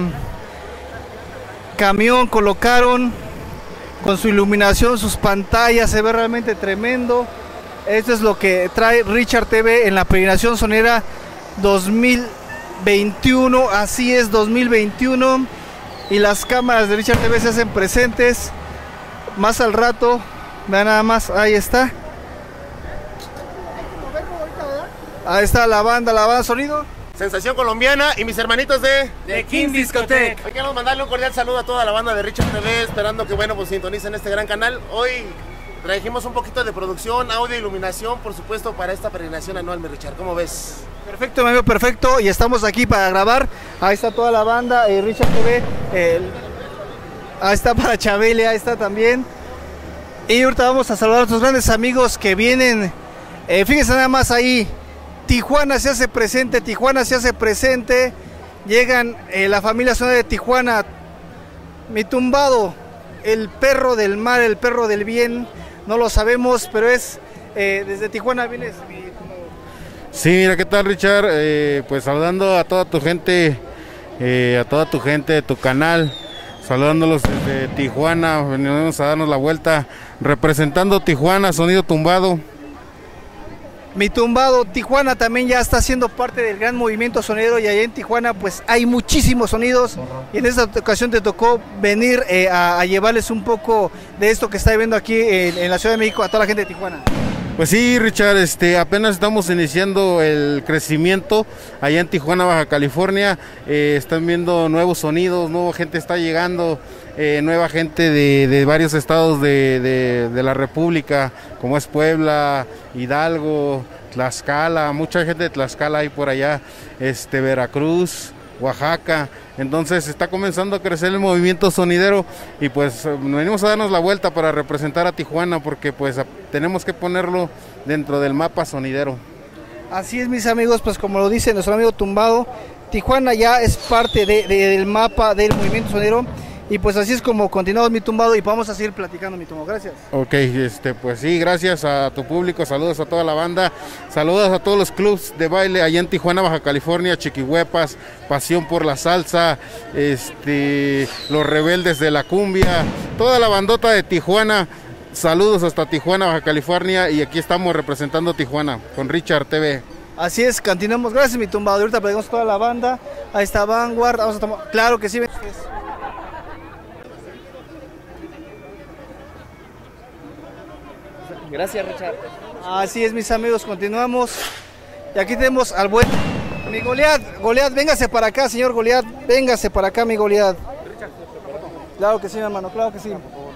camión colocaron. Con su iluminación, sus pantallas, se ve realmente tremendo. Esto es lo que trae Richard T V en la peregrinación sonera dos mil veintiuno. Así es, dos mil veintiuno. Y las cámaras de Richard T V se hacen presentes. Más al rato, vean nada más, ahí está. Ahí está la banda, la banda sonido. Sensación colombiana y mis hermanitos de... The King Discotech. Hoy queremos mandarle un cordial saludo a toda la banda de Richard T V, esperando que bueno, pues sintonicen este gran canal. Hoy trajimos un poquito de producción, audio, iluminación, por supuesto, para esta peregrinación anual, mi Richard. ¿Cómo ves? Perfecto, mi amigo, perfecto. Y estamos aquí para grabar. Ahí está toda la banda, eh, Richard T V. Eh, ahí está para Chabele, ahí está también. Y ahorita vamos a saludar a nuestros grandes amigos que vienen. Eh, fíjense nada más ahí. Tijuana se hace presente, Tijuana se hace presente. Llegan eh, la familia sonora de Tijuana. Mi tumbado, el perro del mar, el perro del bien. No lo sabemos, pero es eh, desde Tijuana vienes. Mi... Sí, mira, ¿qué tal, Richard? Eh, pues saludando a toda tu gente, eh, a toda tu gente de tu canal. Saludándolos desde Tijuana. Venimos a darnos la vuelta representando Tijuana, sonido tumbado. Mi tumbado, Tijuana también ya está siendo parte del gran movimiento sonidero y allá en Tijuana pues hay muchísimos sonidos y en esta ocasión te tocó venir eh, a, a llevarles un poco de esto que está viviendo aquí en, en la Ciudad de México a toda la gente de Tijuana. Pues sí, Richard, este, apenas estamos iniciando el crecimiento allá en Tijuana, Baja California. Eh, están viendo nuevos sonidos, nueva gente está llegando, eh, nueva gente de, de varios estados de, de, de la República, como es Puebla, Hidalgo, Tlaxcala, mucha gente de Tlaxcala hay por allá, este, Veracruz, Oaxaca. Entonces está comenzando a crecer el movimiento sonidero y pues venimos a darnos la vuelta para representar a Tijuana porque pues tenemos que ponerlo dentro del mapa sonidero. Así es, mis amigos, pues como lo dice nuestro amigo Tumbado, Tijuana ya es parte de, de, del mapa del movimiento sonidero. Y pues así es como continuamos, mi tumbado, y vamos a seguir platicando, mi tumbado. Gracias. Ok, este, pues sí, gracias a tu público, saludos a toda la banda, saludos a todos los clubs de baile allá en Tijuana, Baja California, Chiquihuepas, Pasión por la Salsa, este, Los Rebeldes de la Cumbia, toda la bandota de Tijuana, saludos hasta Tijuana, Baja California, y aquí estamos representando Tijuana con Richard T V. Así es, continuamos, gracias, mi tumbado. Ahorita platicamos toda la banda, ahí está Vanguard, vamos a tomar, claro que sí. Gracias, Richard. Así es, mis amigos, continuamos. Y aquí tenemos al buen mi Goliat. Goliat, véngase para acá, señor Goliat. Véngase para acá, mi Goliat. Claro que sí, mi hermano, claro que sí.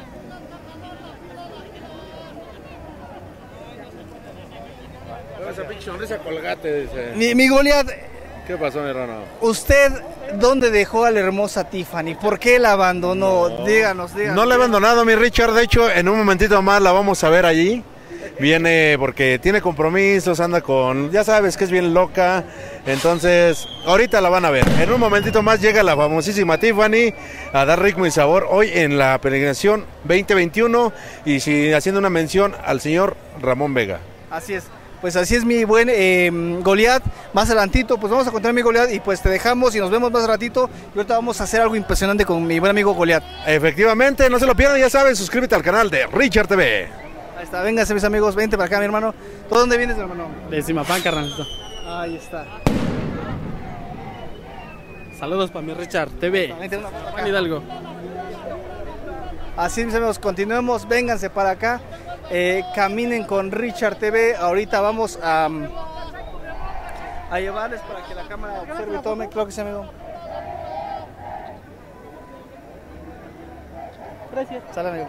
Esa pinche sonrisa colgate, dice. Mi, mi Goliat, ¿Qué pasó, mi hermano? ¿usted dónde dejó a la hermosa Tiffany? ¿Por qué la abandonó? No. Díganos, díganos. No la he abandonado, mi Richard. De hecho, en un momentito más la vamos a ver allí. Viene porque tiene compromisos, anda con... Ya sabes que es bien loca. Entonces, ahorita la van a ver. En un momentito más llega la famosísima Tiffany a dar ritmo y sabor hoy en la peregrinación veinte veintiuno. Y si, haciendo una mención al señor Ramón Vega. Así es. Pues así es, mi buen eh, Goliat. Más adelantito, pues vamos a continuar, mi Goliat, y pues te dejamos y nos vemos más ratito. Y ahorita vamos a hacer algo impresionante con mi buen amigo Goliat. Efectivamente, no se lo pierdan, ya saben, suscríbete al canal de Richard T V. Ahí está, vénganse, mis amigos, vente para acá, mi hermano. ¿Tú dónde vienes, mi hermano? De Zimapán, carnalito. Ahí está. Saludos para mi Richard T V. Juan Hidalgo. Así, mis amigos, continuemos, vénganse para acá. Eh, caminen con Richard T V. Ahorita vamos a, a llevarles para que la cámara observe y tome. Creo que sí, amigo. Gracias. Sale, amigo.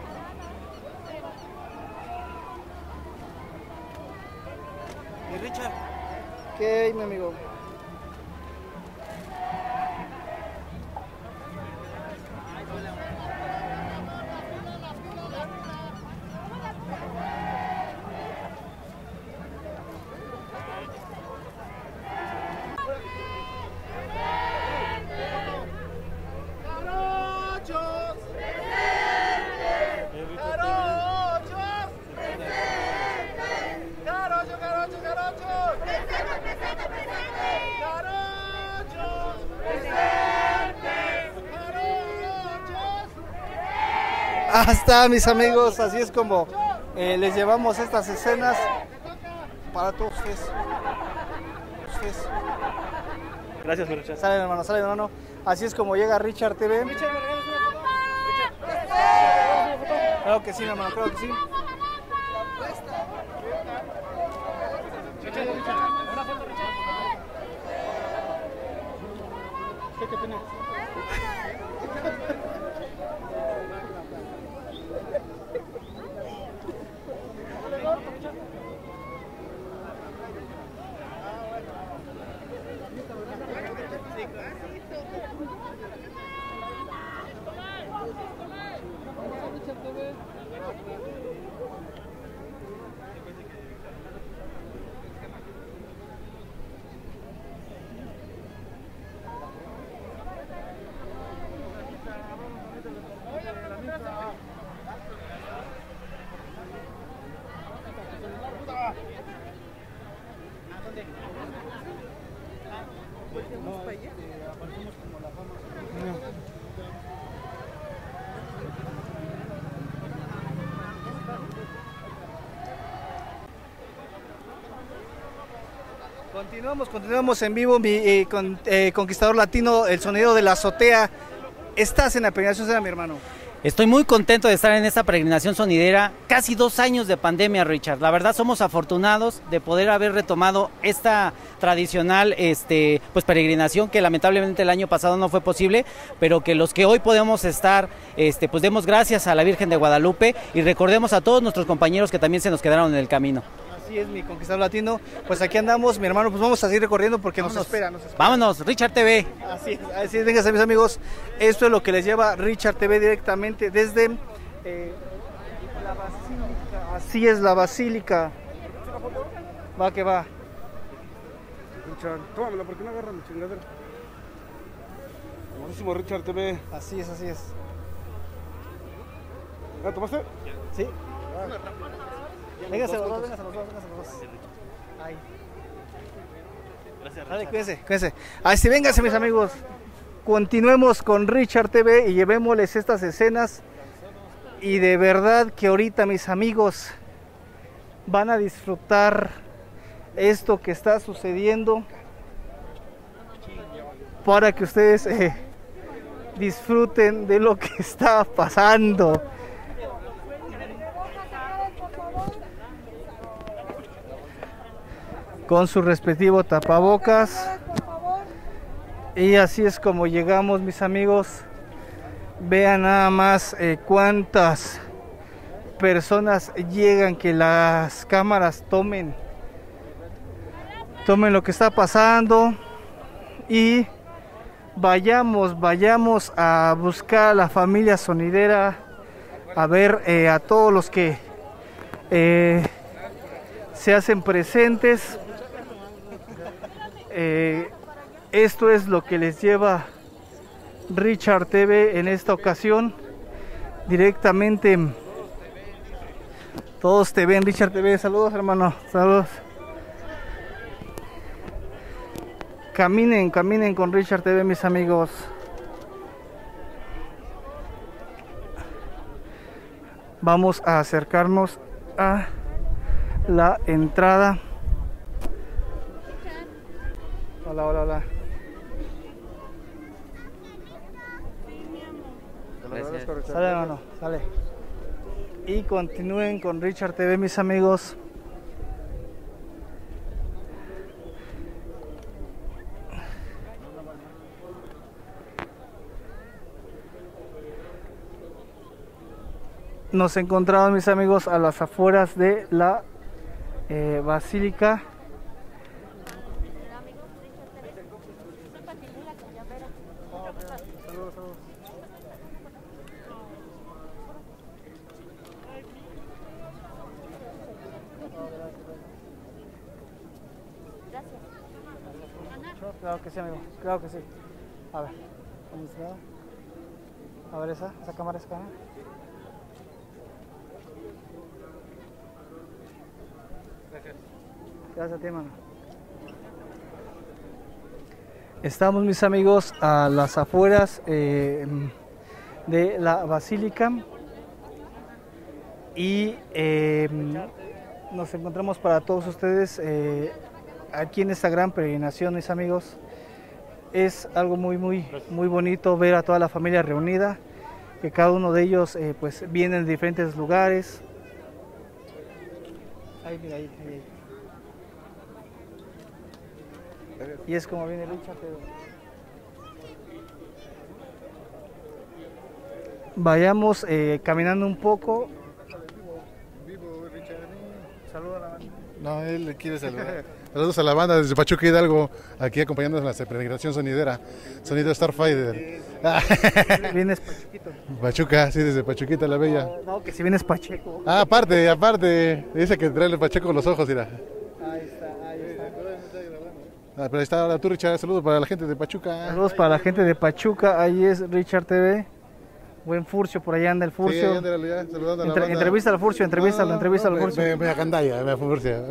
¿Y Richard? ¿Qué hay, mi amigo? Hasta, mis amigos, así es como eh, les llevamos estas escenas para todos ustedes. ustedes. Gracias, Richard. Sale, hermano, sale, hermano. Así es como llega Richard T V. Claro que sí, hermano, claro que sí. ¿Qué tienes? Continuamos, continuamos en vivo, mi eh, con, eh, Conquistador Latino, el sonido de la azotea. Estás en la peregrinación, ¿será, mi hermano? Estoy muy contento de estar en esta peregrinación sonidera, casi dos años de pandemia, Richard. La verdad somos afortunados de poder haber retomado esta tradicional este, pues, peregrinación que lamentablemente el año pasado no fue posible, pero que los que hoy podemos estar, este, pues demos gracias a la Virgen de Guadalupe y recordemos a todos nuestros compañeros que también se nos quedaron en el camino. Así es, mi Conquistador Latino. Pues aquí andamos, mi hermano, pues vamos a seguir recorriendo porque nos espera, nos espera. Vámonos, Richard T V. Así es, así es, vénganse, mis amigos. Esto es lo que les lleva Richard T V directamente desde eh, la Basílica. Así es, la Basílica. Va que va. Richard, tómamela porque no agarran mi chingadera. famosísimo Richard T V. Así es, así es. ¿Ya tomaste? Sí. Véngase los dos, véngase los dos, véngase los dos. Ahí. Gracias, Dale, cuídense, cuídense. Ahí sí, vénganse mis amigos. Continuemos con Richard T V y llevémosles estas escenas. Y de verdad que ahorita mis amigos van a disfrutar esto que está sucediendo para que ustedes eh, disfruten de lo que está pasando. Con su respectivo tapabocas. Y así es como llegamos mis amigos. Vean nada más eh, cuántas personas llegan, que las cámaras tomen tomen lo que está pasando y vayamos, vayamos a buscar a la familia sonidera, a ver eh, a todos los que eh, se hacen presentes. Eh, esto es lo que les lleva Richard T V en esta ocasión, directamente. Todos te ven, Richard T V. Saludos, hermano, saludos. Caminen, caminen con Richard T V, mis amigos. Vamos a acercarnos a la entrada. Hola, hola, hola. Gracias. Sale, hermano, sale. Y continúen con Richard T V, mis amigos. Nos encontramos, mis amigos, a las afueras de la eh, Basílica. Claro que sí, amigo, claro que sí. A ver, ¿cómo se da? A ver esa, esa cámara, esa cámara. Gracias. Gracias a ti, mano. Estamos, mis amigos, a las afueras eh, de la Basílica y eh, nos encontramos para todos ustedes eh, aquí en esta gran peregrinación, mis amigos. Es algo muy muy muy bonito ver a toda la familia reunida, que cada uno de ellos eh, pues viene de diferentes lugares. Ahí, mira, ahí, ahí. Y es como viene Richard. Vayamos eh, caminando un poco. Saluda a la banda. No, él le quiere saludar. Saludos a la banda desde Pachuca Hidalgo, aquí acompañándonos en la peregrinación sonidera, sonido Starfighter. Vienes Pachuquito. Pachuca, sí, desde Pachuquita la Bella. No, que si vienes Pacheco. Ah, aparte, aparte, dice que trae el Pacheco los ojos, mira. Ahí está, ahí está. Ah, pero ahí está ahora tú, Richard, saludos para la gente de Pachuca. Saludos para la gente de Pachuca, ahí es Richard T V. Buen Furcio, por allá anda el Furcio. Sí, anda, ya, saludando a la Entre, banda. entrevista al Furcio, entrevista, no, entrevista no, al Furcio. Me, me acandalla, me Furcio.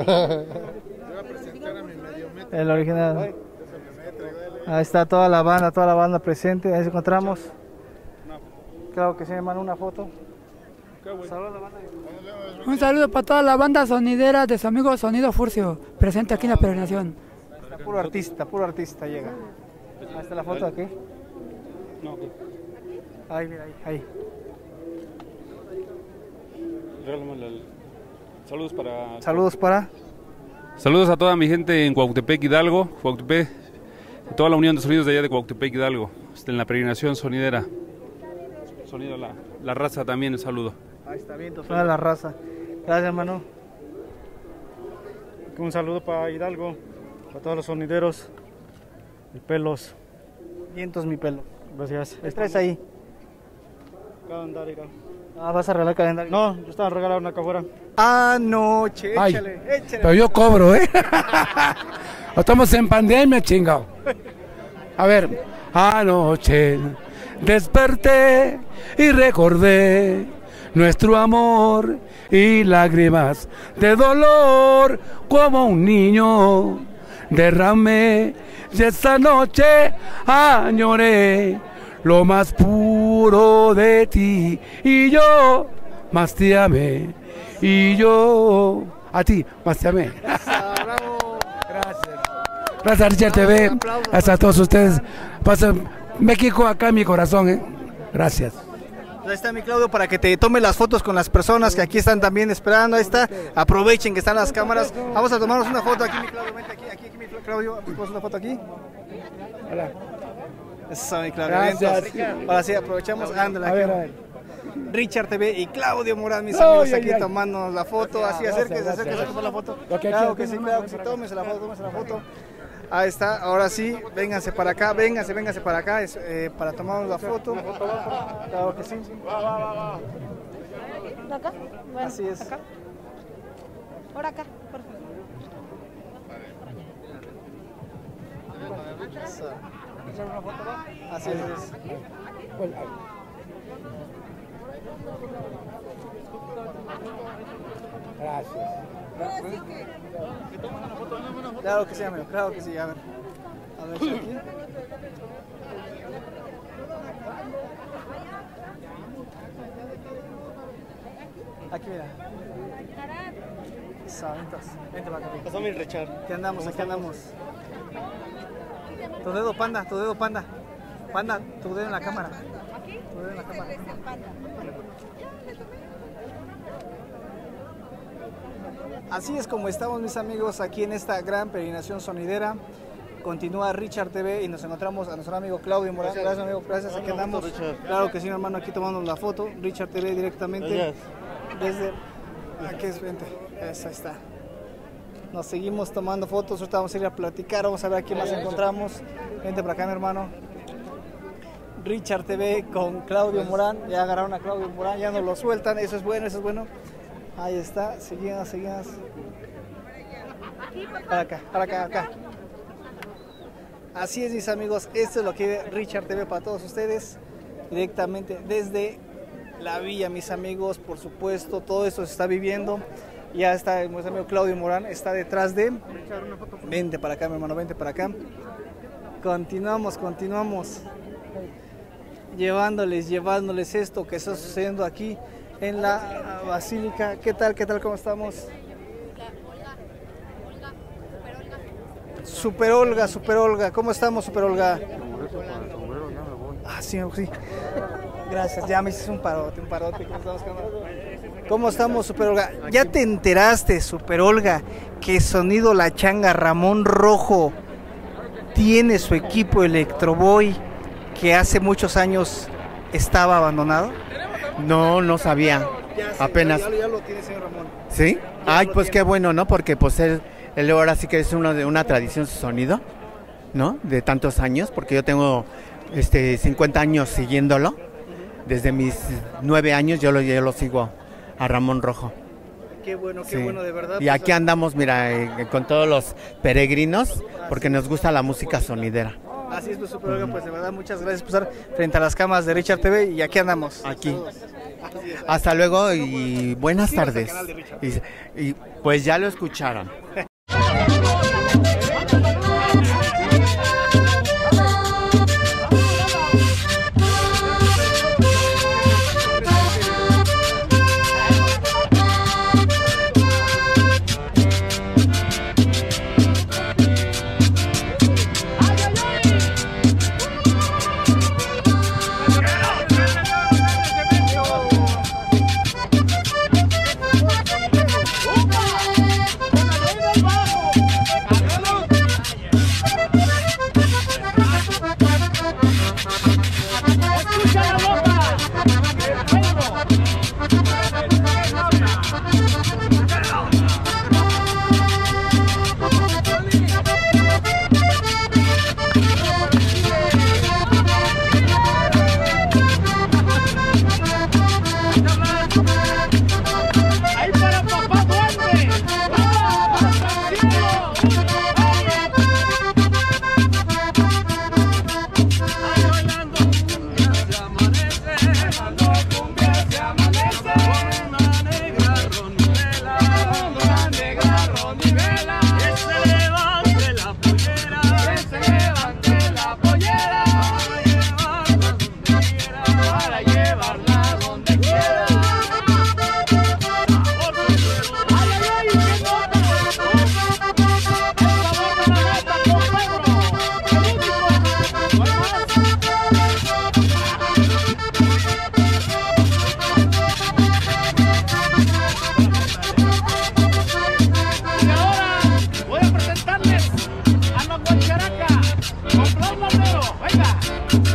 El original. Ahí está toda la banda, toda la banda presente, ahí nos encontramos. Claro que sí, hermano, una foto. Saludos a la banda. Un saludo para toda la banda sonidera de su amigo Sonido Furcio, presente aquí en la peregrinación. Está puro artista, puro artista llega. Ahí está la foto aquí. No, ahí, mira, ahí, ahí. Saludos para... Saludos para... Saludos a toda mi gente en Cuautepec Hidalgo, Cuautepec, toda la unión de sonidos de allá de Cuautepec Hidalgo, en la peregrinación sonidera. Sonido la, la raza también, un saludo. Ahí está bien, suena la raza. Gracias, hermano. Un saludo para Hidalgo, para todos los sonideros y pelos. Vientos mi pelo. Gracias. ¿Les traes ahí? Calendario. Ah, ¿vas a regalar calendario? No, yo estaba regalando una cajuela. Ah, no, che, Ay, échale, échale. Pero yo cobro, ¿eh? Estamos en pandemia, chingado. A ver, Anoche desperté y recordé nuestro amor y lágrimas de dolor, como un niño derramé, y esta noche añoré lo más puro de ti, y yo más te amé, y yo a ti más te amé. Gracias. Gracias, Richard T V. Gracias a todos ustedes. Pasen México acá en mi corazón, ¿eh? Gracias. Ahí está mi Claudio para que te tome las fotos con las personas que aquí están también esperando. Ahí está, aprovechen que están las cámaras. Vamos a tomarnos una foto aquí, mi Claudio. Vente aquí, aquí, aquí, mi Claudio. ¿Puedes una foto aquí? Hola. Eso, mi Claudio. Gracias. Ahora sí, aprovechamos. Ándale, a aquí. ver, a ver. Richard T V y Claudio Morán, mis Ay, amigos, ay, aquí ay. tomando la foto. Así, Gracias, acérquense, gracias. acérquense a tomar la foto. Ok, Claro aquí, que sí, aquí, claro que aquí. sí. Tómense la foto, tómense la foto. Ahí está, ahora sí, vénganse para acá, vénganse, vénganse para acá, es, eh, para tomarnos la foto. Claro que sí. ¿De acá? Bueno, Así es. Acá. Por acá, por favor. Así es. Gracias. Claro que sí, amigo, claro que sí, a ver. A ver, aquí. Aquí, mira. Sabentos. Vente para acá. Pasó mi Richard. Aquí andamos, aquí andamos. Tu dedo, panda, tu dedo, panda. Panda, tu dedo en la cámara. Tu dedo en la cámara. Así es como estamos, mis amigos, aquí en esta gran peregrinación sonidera. Continúa Richard T V y nos encontramos a nuestro amigo Claudio Morán. Gracias, amigo, gracias. Aquí andamos. Claro que sí, mi hermano, aquí tomando la foto. Richard T V directamente desde... Aquí es, vente. Eso, ahí está. Nos seguimos tomando fotos, ahorita vamos a ir a platicar, vamos a ver a quién más encontramos. Vente para acá, mi hermano. Richard T V con Claudio Morán. Ya agarraron a Claudio Morán, ya nos lo sueltan. Eso es bueno, eso es bueno. Ahí está, seguimos, seguimos. Para acá, para acá, acá. Así es, mis amigos, esto es lo que ve Richard T V para todos ustedes, directamente desde la villa, mis amigos, por supuesto, todo esto se está viviendo. Ya está, mi amigo Claudio Morán está detrás de... Vente para acá, mi hermano, vente para acá. Continuamos, continuamos. Llevándoles, llevándoles esto que está sucediendo aquí en la Basílica. ¿Qué tal, qué tal, cómo estamos? Super Olga, Super Olga, ¿cómo estamos, Super Olga? Ah, sí, sí. Gracias, ya me hiciste un parote, un parote. ¿Cómo estamos, cámara? ¿Cómo estamos, Super Olga? ¿Ya te enteraste, Super Olga, que Sonido La Changa Ramón Rojo tiene su equipo Electroboy que hace muchos años estaba abandonado? No, no sabía. Ya, sí, Apenas. Ya, ya, ya lo tiene, señor Ramón. ¿Sí? Ya Ay, lo pues tiene. qué bueno, ¿no? Porque pues él, él ahora sí que es uno de una tradición su sonido, ¿no? De tantos años, porque yo tengo este cincuenta años siguiéndolo. Desde mis nueve años yo lo, yo lo sigo a Ramón Rojo. Qué bueno, qué Sí. bueno, de verdad. Y pues, aquí andamos, mira, eh, con todos los peregrinos, porque nos gusta la música sonidera. Así es, pues, Super Olga, pues de verdad, muchas gracias por estar frente a las cámaras de Richard T V y aquí andamos. Aquí. Saludos. Hasta luego y buenas Síganos al tardes. canal de Richard. Y, y pues ya lo escucharon. ¡Upa!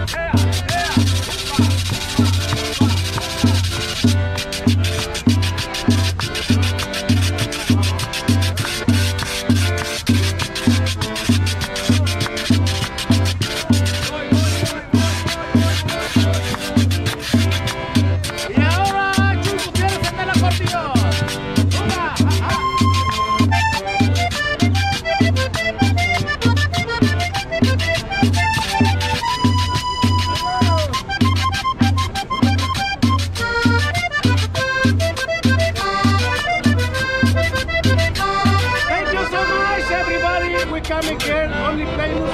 Coming here, only playing